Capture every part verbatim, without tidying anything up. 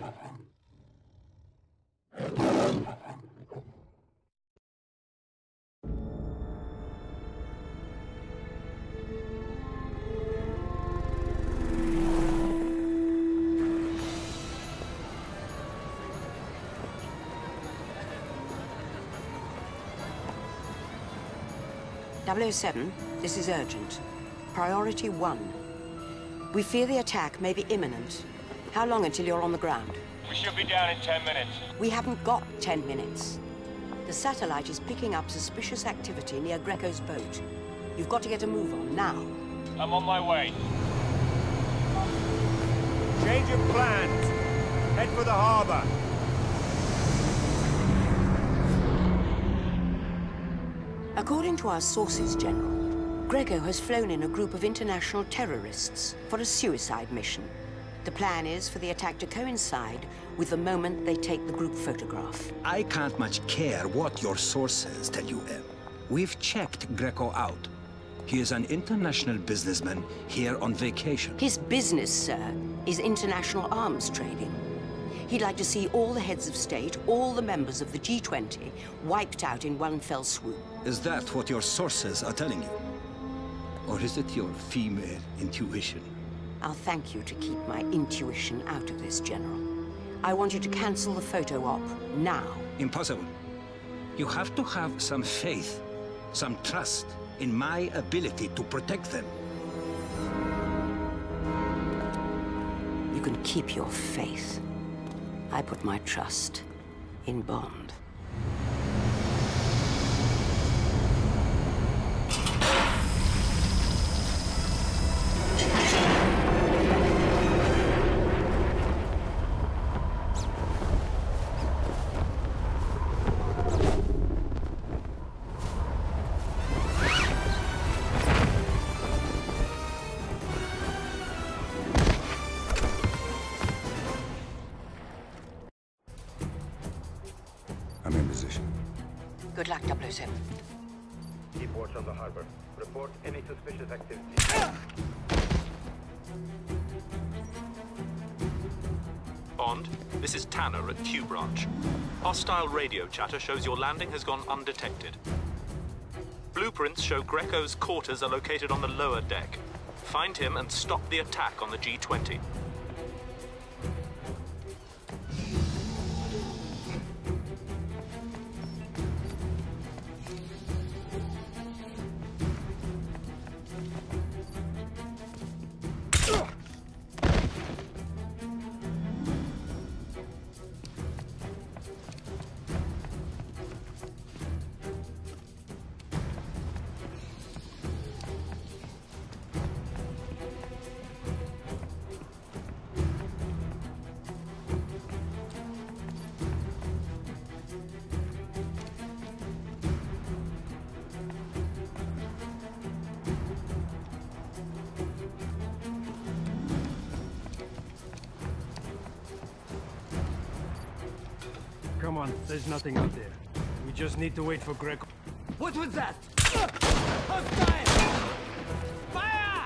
double oh seven, this is urgent. Priority one. We fear the attack may be imminent. How long until you're on the ground? We should be down in ten minutes. We haven't got ten minutes. The satellite is picking up suspicious activity near Greco's boat. You've got to get a move on, now. I'm on my way. Change of plans. Head for the harbor. According to our sources, General, Greco has flown in a group of international terrorists for a suicide mission. The plan is for the attack to coincide with the moment they take the group photograph. I can't much care what your sources tell you, Em. We've checked Greco out. He is an international businessman here on vacation. His business, sir, is international arms trading. He'd like to see all the heads of state, all the members of the G twenty, wiped out in one fell swoop. Is that what your sources are telling you? Or is it your female intuition? I'll thank you to keep my intuition out of this, General. I want you to cancel the photo op, now. Impossible. You have to have some faith, some trust in my ability to protect them. You can keep your faith. I put my trust in Bond. I'm in position. Good luck, double oh seven. Keep watch on the harbor. Report any suspicious activity. Bond, this is Tanner at Q Branch. Hostile radio chatter shows your landing has gone undetected. Blueprints show Greco's quarters are located on the lower deck. Find him and stop the attack on the G twenty. Come on, there's nothing out there. We just need to wait for Greco. What was that? Hostile! Fire!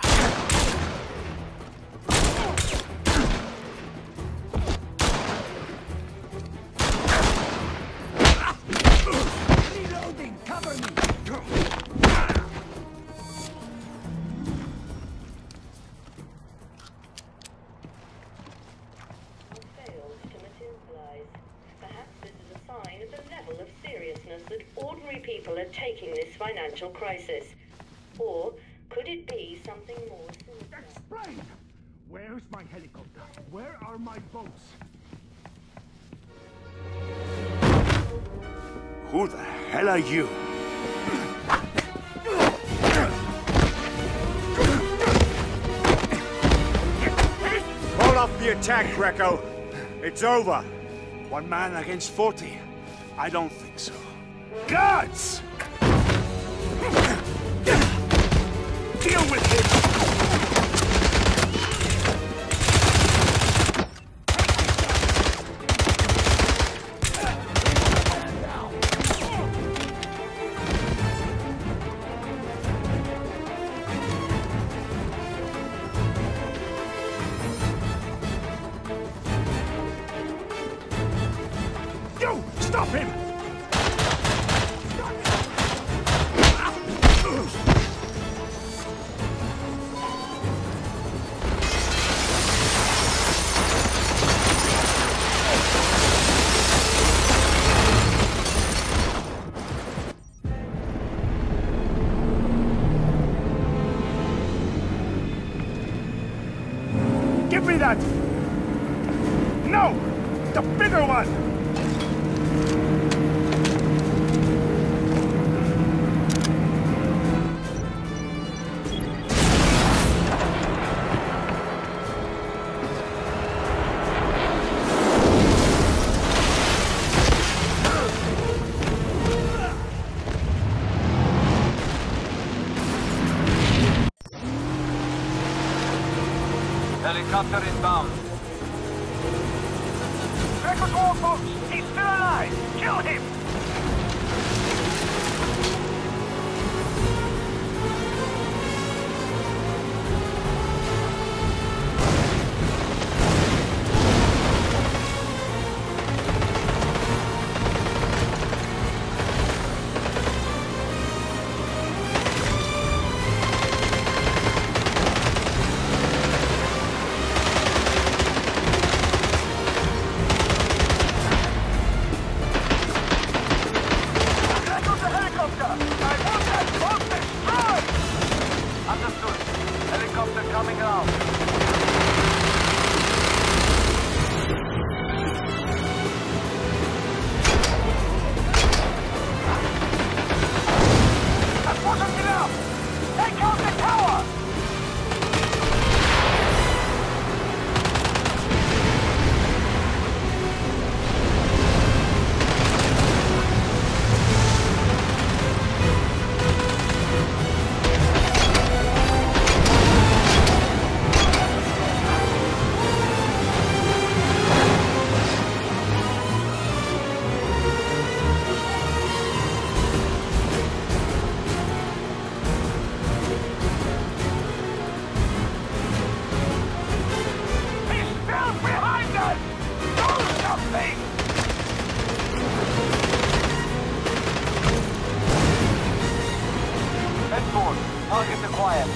Reloading! Cover me! That ordinary people are taking this financial crisis. Or could it be something more sinister? Explain! Where's my helicopter? Where are my boats? Who the hell are you? Call off the attack, Greco. It's over. One man against forty. I don't think so. Guards! Deal with him! Give me that! No! The bigger one! Helicopter inbound. Greco's wall, folks! He's still alive! Kill him! Target acquired.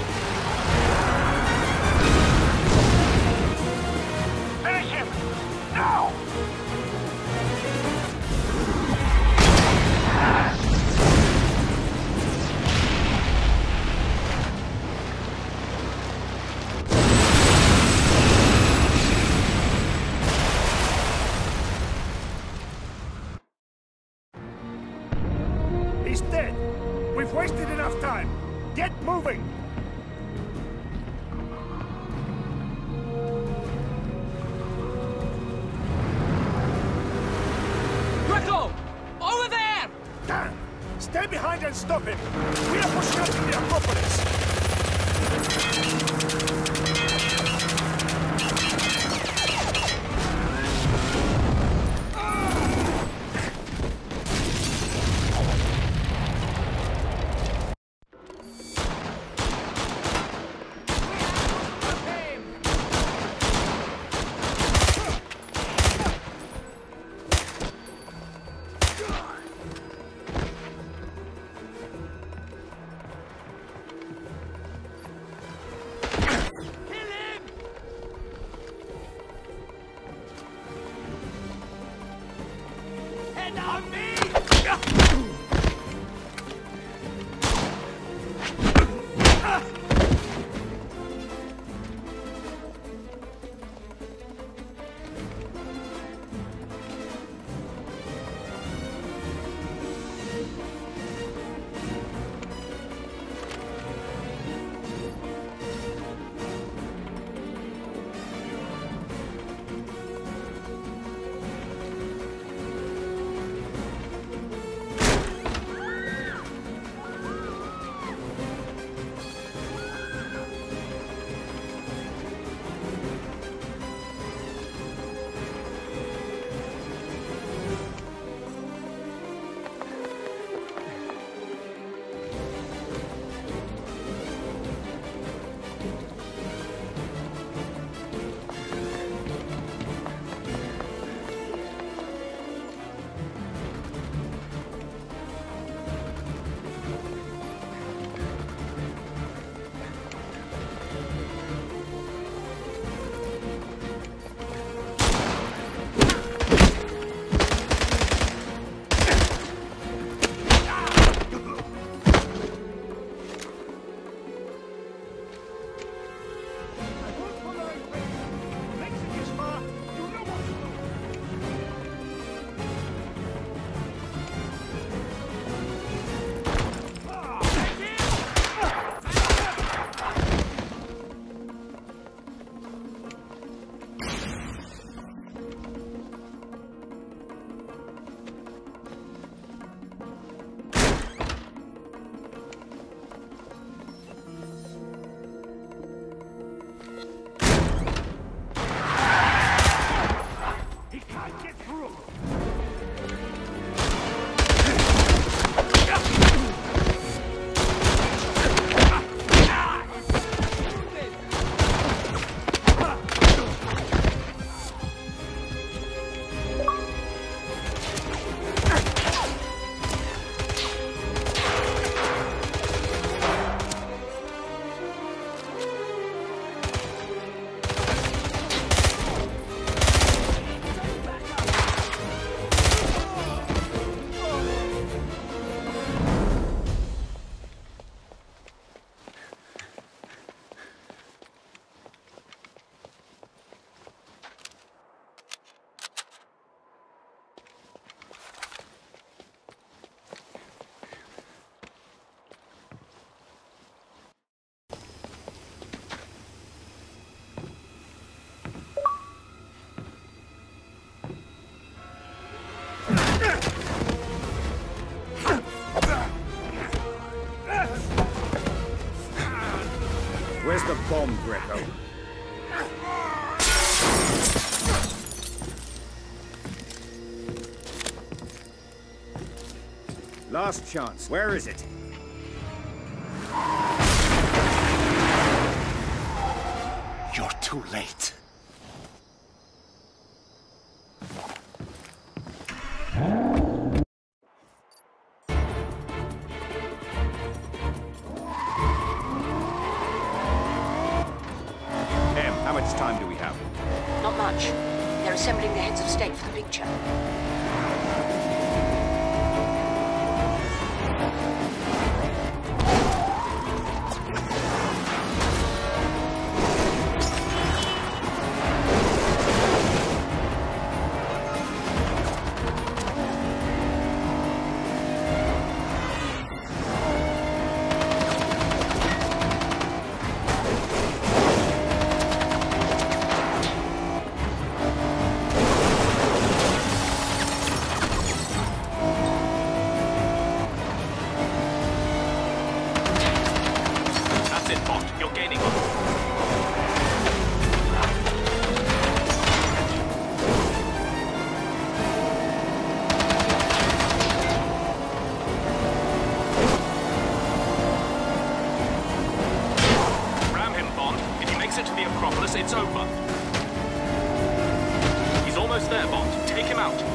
Finish him! Now! He's dead! We've wasted enough time! Get moving! Greco! Over there! Dan! Stay behind and stop him! We are pushing up in the Acropolis! Where's the bomb, Greco? Last chance. Where is it? You're too late. Em, how much time do we have? Not much. They're assembling the heads of state for the picture. It's over. He's almost there, Bond. Take him out.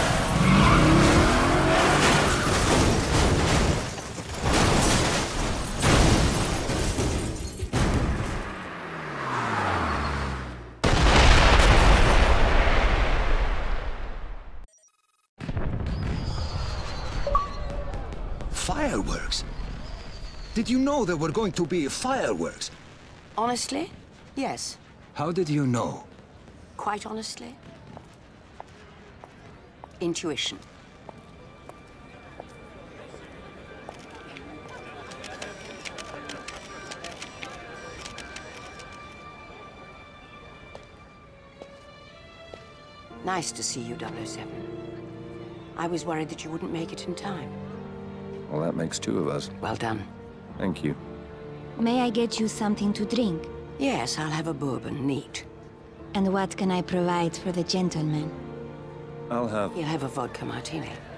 Fireworks? Did you know there were going to be fireworks? Honestly, yes. How did you know? Quite honestly. Intuition. Nice to see you, double oh seven. I was worried that you wouldn't make it in time. Well, that makes two of us. Well done. Thank you. May I get you something to drink? Yes, I'll have a bourbon, neat. And what can I provide for the gentleman? I'll have... You'll have a vodka martini.